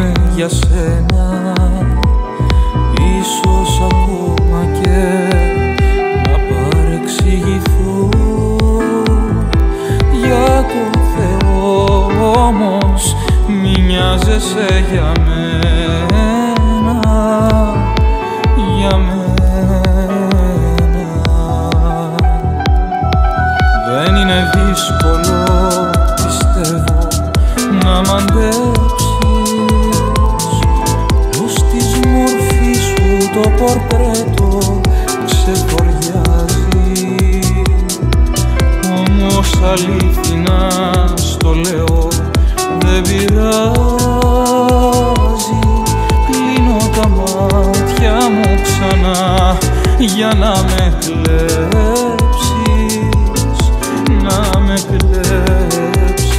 για σένα, ίσως ακόμα και να παρεξηγηθώ. Για το Θεό όμως μη νοιάζεσαι για μένα, για μένα. Δεν είναι δύσκολο, πιστεύω, να μ' αντέξεις πως της μορφής σου το πορτρέτο ξεφοριάζει. Όμως αλήθινα στο λέω, δεν πειράζει. Κλείνω τα μάτια μου ξανά για να με κλέψεις, να με κλέψεις.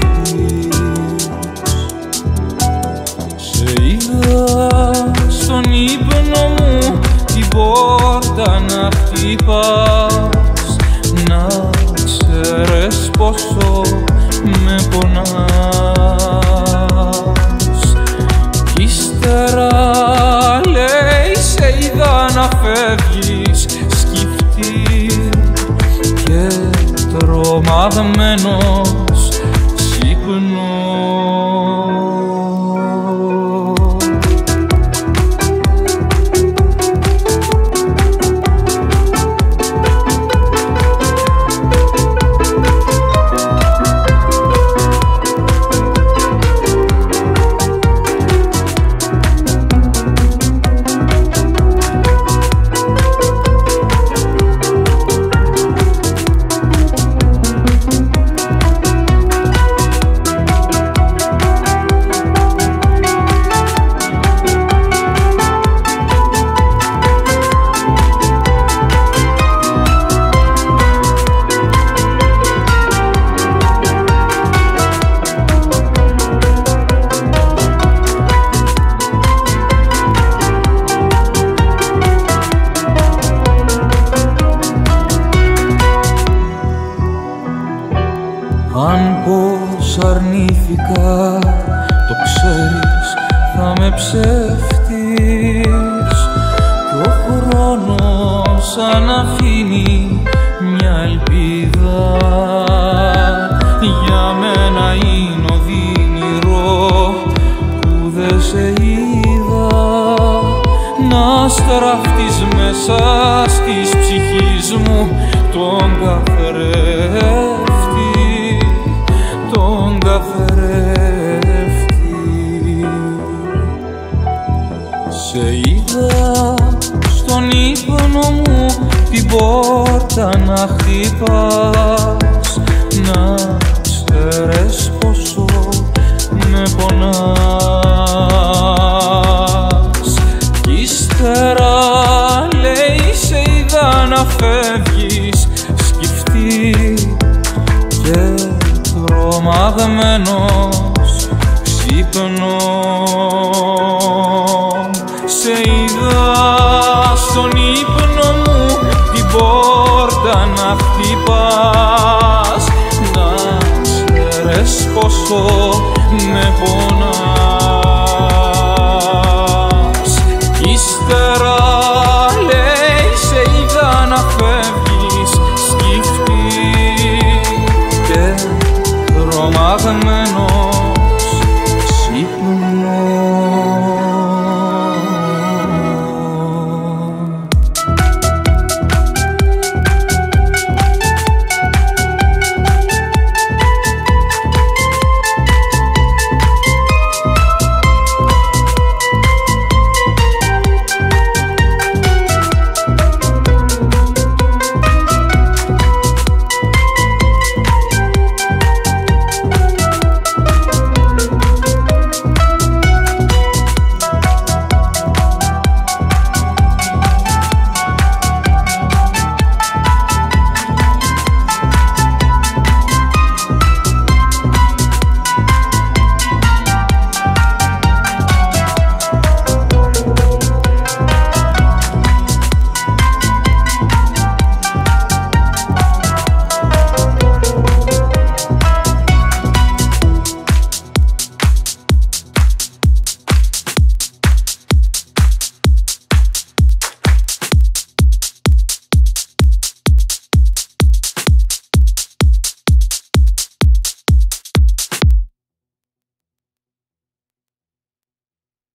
Σε είδα στον ύπνο μου την πόρτα να χτυπάς, να ξέρεις πόσο με πονάς. Κι ύστερα λέει σε είδα να φεύγεις σκυφτή και τρομαγμένος ξύπνω. Αν πως αρνήθηκα, το ξέρεις, θα με ψεύτης. Κι ο χρόνος αν αφήνει μια ελπίδα, για μένα είναι οδύνηρο που δεν σε είδα. Να στραφτείς μέσα της ψυχής μου τον καθρέφτη, τον καθρέφτη. Σε είδα στον ύπνο μου την πόρτα να χτυπάς, να ξέρεις πόσο με πονάς. Κι ύστερα λέει σε είδα να φεύγεις σκυφτή και τρομαγμένος ξύπνω. Σε είδα στον ύπνο μου την πόρτα να χτυπάς, να ξέρεις πόσο με πονάς.